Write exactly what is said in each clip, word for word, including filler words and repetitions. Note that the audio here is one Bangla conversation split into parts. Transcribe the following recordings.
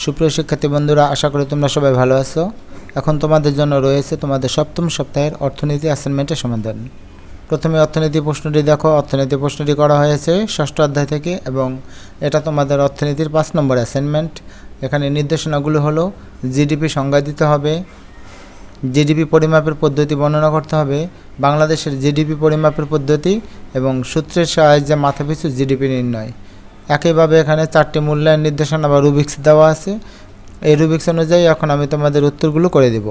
সুপ্রিয় শিক্ষার্থী বন্ধুরা, আশা করি তোমরা সবাই ভালো আছো। এখন তোমাদের জন্য রয়েছে তোমাদের সপ্তম সপ্তাহের অর্থনীতি অ্যাসাইনমেন্টের সমাধান। প্রথমে অর্থনীতি প্রশ্নটি দেখো। অর্থনীতি প্রশ্নটি করা হয়েছে ষষ্ঠ অধ্যায় থেকে এবং এটা তোমাদের অর্থনীতির পাঁচ নম্বর অ্যাসাইনমেন্ট। এখানে নির্দেশনাগুলো হলো জিডিপি সংজ্ঞা দিতে হবে, জিডিপি পরিমাপের পদ্ধতি বর্ণনা করতে হবে, বাংলাদেশের জিডিপি পরিমাপের পদ্ধতি এবং সূত্রের সাহায্যে মাথাপিছু জিডিপি নির্ণয়। একইভাবে এখানে চারটি মূল্যায়ন নির্দেশনা বা রুবিক্স দেওয়া আছে। এই রুবিক্স অনুযায়ী এখন আমি তোমাদের উত্তরগুলো করে দেব।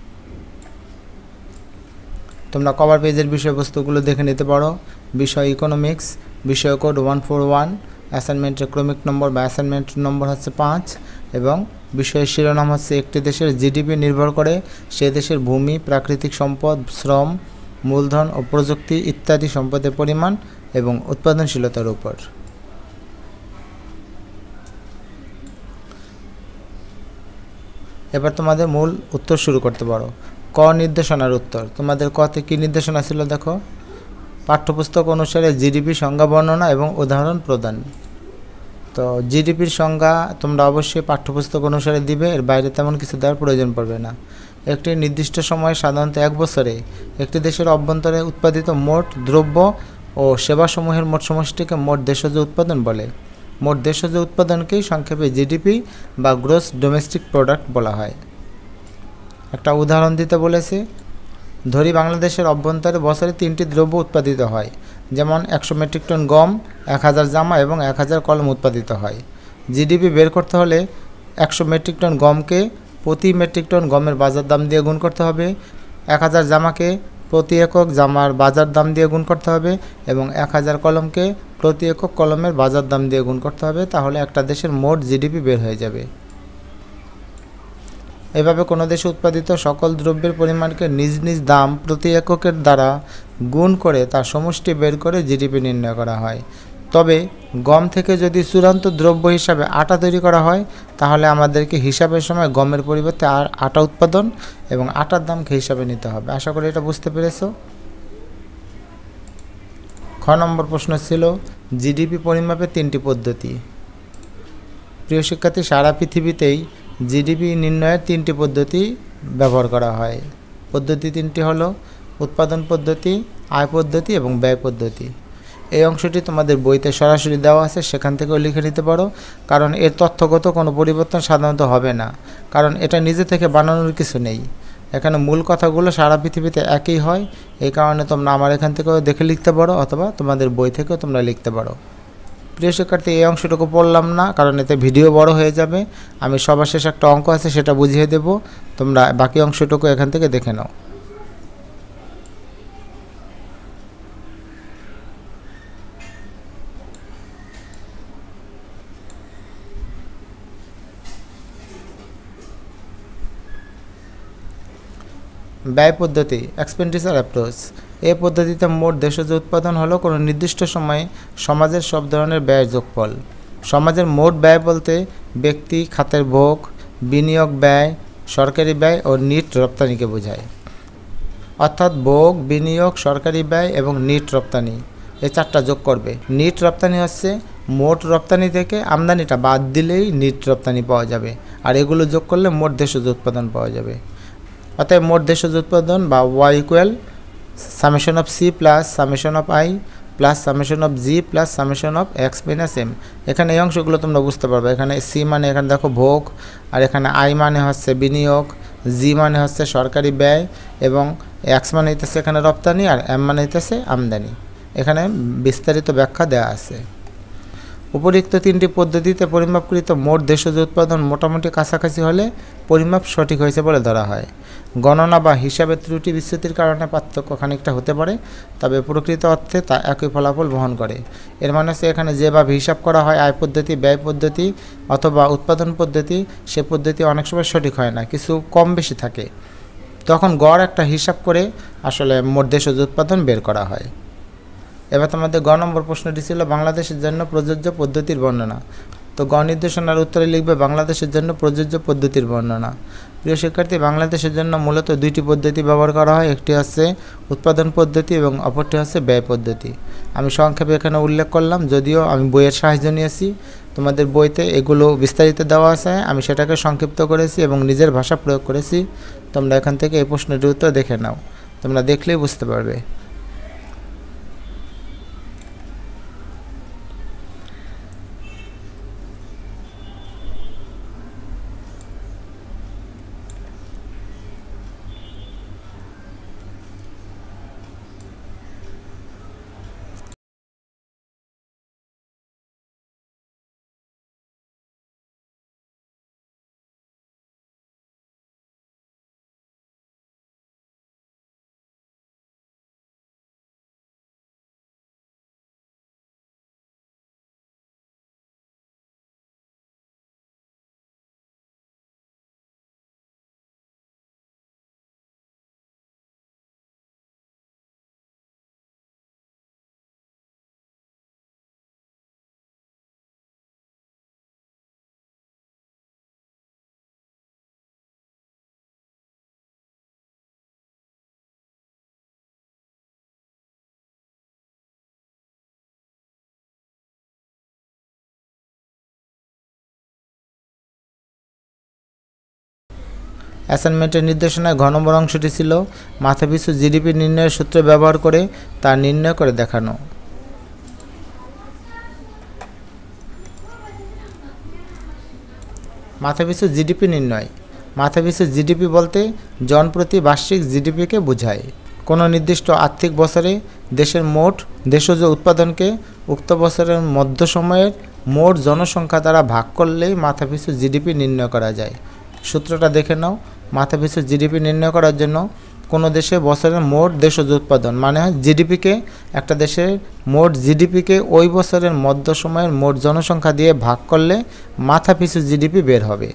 তোমরা কভার পেজের বিষয়বস্তুগুলো দেখে নিতে পারো। বিষয় ইকোনমিক্স, বিষয় কোড ওয়ান ফোর ওয়ান, অ্যাসাইনমেন্টের ক্রমিক নম্বর বা অ্যাসাইনমেন্ট নম্বর হচ্ছে পাঁচ এবং বিষয়ের শিরোনাম হচ্ছে একটি দেশের জিডিপি নির্ভর করে সে দেশের ভূমি, প্রাকৃতিক সম্পদ, শ্রম, মূলধন ও প্রযুক্তি ইত্যাদি সম্পদের পরিমাণ এবং উৎপাদনশীলতার উপর। এবার তোমাদের মূল উত্তর শুরু করতে পারো। ক নির্দেশনার উত্তর। তোমাদের কতে কী নির্দেশনা ছিল দেখো। পাঠ্যপুস্তক অনুসারে জিডিপি সংজ্ঞা বর্ণনা এবং উদাহরণ প্রদান। তো জিডিপির সংজ্ঞা তোমরা অবশ্যই পাঠ্যপুস্তক অনুসারে দিবে, এর বাইরে তেমন কিছু দেওয়ার প্রয়োজন পড়বে না। একটি নির্দিষ্ট সময়ে সাধারণত এক বছরে একটি দেশের অভ্যন্তরে উৎপাদিত মোট দ্রব্য ও সেবাসমূহের মোট সমষ্টিকে মোট দেশজ উৎপাদন বলে। মোট দেশজ উৎপাদনকেই সংক্ষেপে জিডিপি বা গ্রোস ডোমেস্টিক প্রোডাক্ট বলা হয়। একটা উদাহরণ দিতে বলেছে। ধরি বাংলাদেশের অভ্যন্তরে বছরে তিনটি দ্রব্য উৎপাদিত হয়, যেমন একশো মেট্রিক টন গম, এক হাজার জামা এবং এক হাজার কলম উৎপাদিত হয়। জিডিপি বের করতে হলে একশো মেট্রিক টন গমকে প্রতি মেট্রিক টন গমের বাজার দাম দিয়ে গুণ করতে হবে, এক হাজার জামাকে প্রতি একক জামার বাজার দাম দিয়ে গুণ করতে হবে এবং এক হাজার কলমকে প্রতি একক কলমের বাজার দাম দিয়ে গুণ করতে হবে। তাহলে একটা দেশের মোট জিডিপি বের হয়ে যাবে। এভাবে কোনো দেশে উৎপাদিত সকল দ্রব্যের পরিমাণকে নিজ নিজ দাম প্রতি এককের দ্বারা গুণ করে তার সমষ্টি বের করে জিডিপি নির্ণয় করা হয়। তবে গম থেকে যদি চূড়ান্ত দ্রব্য হিসাবে আটা তৈরি করা হয়, তাহলে আমাদেরকে হিসাবের সময় গমের পরিবর্তে আর আটা উৎপাদন এবং আটার দামকে হিসাবে নিতে হবে। আশা করি এটা বুঝতে পেরেছো। খ নম্বর প্রশ্ন ছিল জিডিপি পরিমাপের তিনটি পদ্ধতি। প্রিয় শিক্ষার্থী, সারা পৃথিবীতেই জিডিপি নির্ণয়ের তিনটি পদ্ধতি ব্যবহার করা হয়। পদ্ধতি তিনটি হলো উৎপাদন পদ্ধতি, আয় পদ্ধতি এবং ব্যয় পদ্ধতি। এই অংশটি তোমাদের বইতে সরাসরি দেওয়া আছে, সেখান থেকেও লিখে নিতে পারো, কারণ এর তথ্যগত কোনো পরিবর্তন সাধারণত হবে না, কারণ এটা নিজে থেকে বানানোর কিছু নেই। এখানে মূল কথাগুলো সারা পৃথিবীতে একই হয়। এই কারণে তোমরা আমার এখান থেকেও দেখে লিখতে পারো অথবা তোমাদের বই থেকেও তোমরা লিখতে পারো। প্রিয় শিক্ষার্থী, এই অংশটুকু পড়লাম না, কারণ এতে ভিডিও বড় হয়ে যাবে। আমি সবার শেষে একটা অঙ্ক আছে, সেটা বুঝিয়ে দেব। তোমরা বাকি অংশটুকু এখান থেকে দেখে নাও। ব্যয় পদ্ধতি, এক্সপেন্ডিচার অ্যাপ্রোচ। এই পদ্ধতিতে মোট দেশজ উৎপাদন হলো কোনো নির্দিষ্ট সময়ে সমাজের সব ধরনের ব্যয়ের যোগফল। সমাজের মোট ব্যয় বলতে ব্যক্তি খাতের ভোগ, বিনিয়োগ ব্যয়, সরকারি ব্যয় ও নিট রপ্তানিকে বোঝায়। অর্থাৎ ভোগ, বিনিয়োগ, সরকারি ব্যয় এবং নিট রপ্তানি, এই চারটা যোগ করবে। নিট রপ্তানি হচ্ছে মোট রপ্তানি থেকে আমদানিটা বাদ দিলেই নিট রপ্তানি পাওয়া যাবে, আর এগুলো যোগ করলে মোট দেশজ উৎপাদন পাওয়া যাবে। অতএব মোট দেশজ উৎপাদন বা Y equal summation of C plus summation of I plus summation of G plus summation of X minus M. এখানে এই অংশগুলো তোমরা বুঝতে পারবে। এখানে সি মানে এখানে দেখো ভোগ, আর এখানে আই মানে হচ্ছে বিনিয়োগ, জি মানে হচ্ছে সরকারি ব্যয় এবং এক্স মানে হইতেছে এখানে রপ্তানি, আর এম মানে হইতেছে আমদানি। এখানে বিস্তারিত ব্যাখ্যা দেওয়া আছে। উপরিক্ত তিনটি পদ্ধতিতে পরিমাপকৃত মোট দেশজ উৎপাদন মোটামুটি কাছাকাছি হলে পরিমাপ সঠিক হয়েছে বলে ধরা হয়। গণনা বা হিসাবের ত্রুটি বিচ্যুতির কারণে পার্থক্য খানিকটা হতে পারে, তবে প্রকৃত অর্থে তা একই ফলাফল বহন করে। এর মানে হচ্ছে এখানে যেভাবে হিসাব করা হয় আয় পদ্ধতি, ব্যয় পদ্ধতি অথবা উৎপাদন পদ্ধতি, সে পদ্ধতি অনেক সময় সঠিক হয় না, কিছু কম বেশি থাকে। তখন গড় একটা হিসাব করে আসলে মোট দেশজ উৎপাদন বের করা হয়। এবার তোমাদের গ নম্বর প্রশ্নটি ছিল বাংলাদেশের জন্য প্রযোজ্য পদ্ধতির বর্ণনা। তো গ নির্দেশনার উত্তরে লিখবে বাংলাদেশের জন্য প্রযোজ্য পদ্ধতির বর্ণনা। প্রিয় শিক্ষার্থী, বাংলাদেশের জন্য মূলত দুইটি পদ্ধতি ব্যবহার করা হয়। একটি হচ্ছে উৎপাদন পদ্ধতি এবং অপরটি হচ্ছে ব্যয় পদ্ধতি। আমি সংক্ষেপে এখানে উল্লেখ করলাম, যদিও আমি বইয়ের সাহায্য নিয়েছি। তোমাদের বইতে এগুলো বিস্তারিত দেওয়া আছে, আমি সেটাকে সংক্ষিপ্ত করেছি এবং নিজের ভাষা প্রয়োগ করেছি। তোমরা এখান থেকে এই প্রশ্নটির উত্তর দেখে নাও, তোমরা দেখলেই বুঝতে পারবে। অ্যাসাইনমেন্টের নির্দেশনায় ঘ নম্বর অংশটি ছিল মাথাপিছু জিডিপি নির্ণয়ের সূত্র ব্যবহার করে তা নির্ণয় করে দেখানো। মাথাপিছু জিডিপি নির্ণয়। মাথাপিছু জিডিপি বলতে জনপ্রতি বার্ষিক জিডিপিকে বোঝায়। কোনো নির্দিষ্ট আর্থিক বছরে দেশের মোট দেশজ উৎপাদনকে উক্ত বছরের মধ্য সময়ের মোট জনসংখ্যা দ্বারা ভাগ করলেই মাথাপিছু জিডিপি নির্ণয় করা যায়। সূত্রটা দেখে নাও। মাথাপিছু জিডিপি নির্ণয় করার জন্য কোনো দেশে বছরের মোট দেশজ উৎপাদন মানে হয় জিডিপিকে, একটা দেশের মোট জিডিপিকে ওই বছরের মধ্য সময়ের মোট জনসংখ্যা দিয়ে ভাগ করলে মাথাপিছু জিডিপি বের হবে।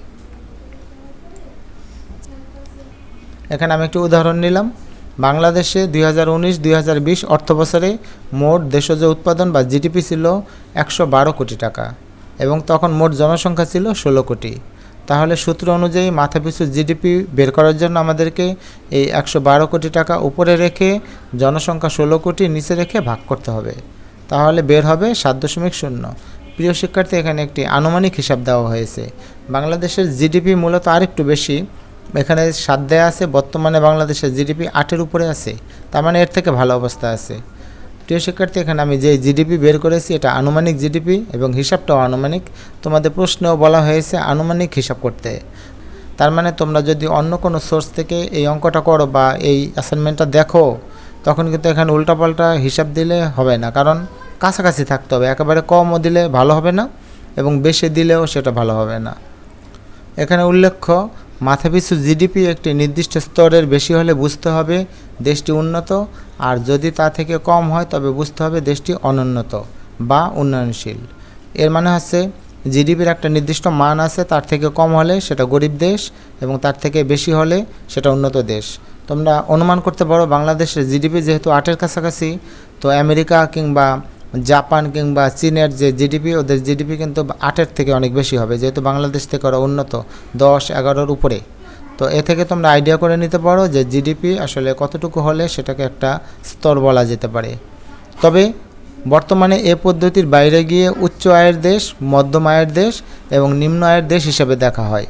এখানে আমি একটি উদাহরণ নিলাম। বাংলাদেশে দুই হাজার উনিশ দুই হাজার বিশ অর্থ বছরে মোট দেশজ উৎপাদন বা জিডিপি ছিল একশো বারো কোটি টাকা এবং তখন মোট জনসংখ্যা ছিল ষোলো কোটি। তাহলে সূত্র অনুযায়ী মাথাপিছু জিডিপি বের করার জন্য আমাদেরকে এই একশো বারো কোটি টাকা উপরে রেখে জনসংখ্যা ষোলো কোটি নিচে রেখে ভাগ করতে হবে, তাহলে বের হবে সাত দশমিক শূন্য। প্রিয় শিক্ষার্থী, এখানে একটি আনুমানিক হিসাব দেওয়া হয়েছে। বাংলাদেশের জিডিপি মূলত আরেকটু বেশি, এখানে সাত দেয়া আছে। বর্তমানে বাংলাদেশের জিডিপি আটের উপরে আছে, তার মানে এর থেকে ভালো অবস্থা আছে। প্রিয় শিক্ষার্থী, এখানে আমি যে জিডিপি বের করেছি এটা আনুমানিক জিডিপি এবং হিসাবটাও আনুমানিক। তোমাদের প্রশ্নেও বলা হয়েছে আনুমানিক হিসাব করতে। তার মানে তোমরা যদি অন্য কোনো সোর্স থেকে এই অঙ্কটা করো বা এই অ্যাসাইনমেন্টটা দেখো, তখন কিন্তু এখানে উল্টাপাল্টা হিসাব দিলে হবে না, কারণ কাছাকাছি থাকতে হবে। একেবারে কমও দিলে ভালো হবে না এবং বেশি দিলেও সেটা ভালো হবে না। এখানে উল্লেখ্য, মাথাপিছু জিডিপি একটি নির্দিষ্ট স্তরের বেশি হলে বুঝতে হবে দেশটি উন্নত, আর যদি তা থেকে কম হয় তবে বুঝতে হবে দেশটি অনুন্নত বা উন্নয়নশীল। এর মানে হচ্ছে জিডিপির একটা নির্দিষ্ট মান আছে, তার থেকে কম হলে সেটা গরিব দেশ এবং তার থেকে বেশি হলে সেটা উন্নত দেশ। তোমরা অনুমান করতে পারো বাংলাদেশের জিডিপি যেহেতু আটের কাছাকাছি, তো আমেরিকা কিংবা জাপান কিংবা চীনের যে জিডিপি, ওদের জিডিপি কিন্তু আটের থেকে অনেক বেশি হবে, যেহেতু বাংলাদেশ থেকে ওরা উন্নত দশ এগারোর উপরে। তো এ থেকে তোমরা আইডিয়া করে নিতে পারো যে জিডিপি আসলে কতটুকু হলে সেটাকে একটা স্তর বলা যেতে পারে। তবে বর্তমানে এ পদ্ধতির বাইরে গিয়ে উচ্চ আয়ের দেশ, মধ্যম আয়ের দেশ এবং নিম্ন আয়ের দেশ হিসেবে দেখা হয়।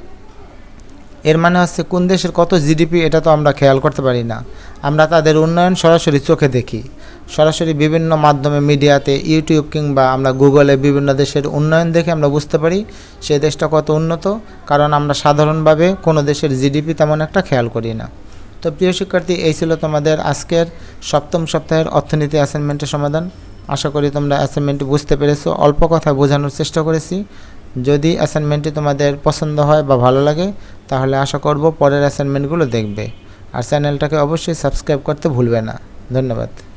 এর মানে হচ্ছে কোন দেশের কত জিডিপি এটা তো আমরা খেয়াল করতে পারি না, আমরা তাদের উন্নয়ন সরাসরি চোখে দেখি। সরাসরি বিভিন্ন মাধ্যমে মিডিয়াতে, ইউটিউব কিংবা আমরা গুগলে বিভিন্ন দেশের উন্নয়ন দেখে আমরা বুঝতে পারি সেই দেশটা কত উন্নত, কারণ আমরা সাধারণভাবে কোনো দেশের জিডিপি তেমন একটা খেয়াল করি না। তো প্রিয় শিক্ষার্থী, এই ছিল তোমাদের আজকের সপ্তম সপ্তাহের অর্থনীতি অ্যাসাইনমেন্টের সমাধান। আশা করি তোমরা অ্যাসাইনমেন্টটি বুঝতে পেরেছো। অল্প কথা বোঝানোর চেষ্টা করেছি। যদি অ্যাসাইনমেন্টটি তোমাদের পছন্দ হয় বা ভালো লাগে তাহলে আশা করব পরের অ্যাসাইনমেন্টগুলো দেখবে, আর চ্যানেলটাকে অবশ্যই সাবস্ক্রাইব করতে ভুলবে না। ধন্যবাদ।